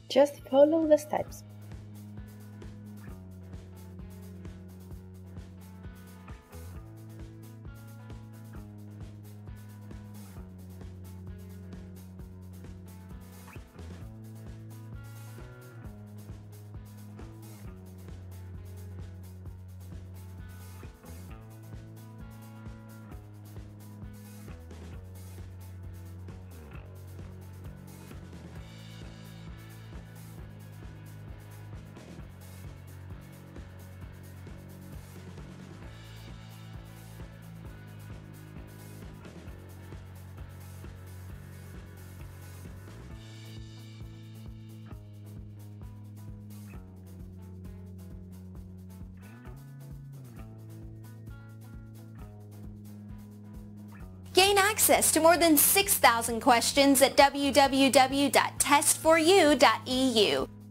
Just follow the steps. Gain access to more than 6,000 questions at www.test4u.eu.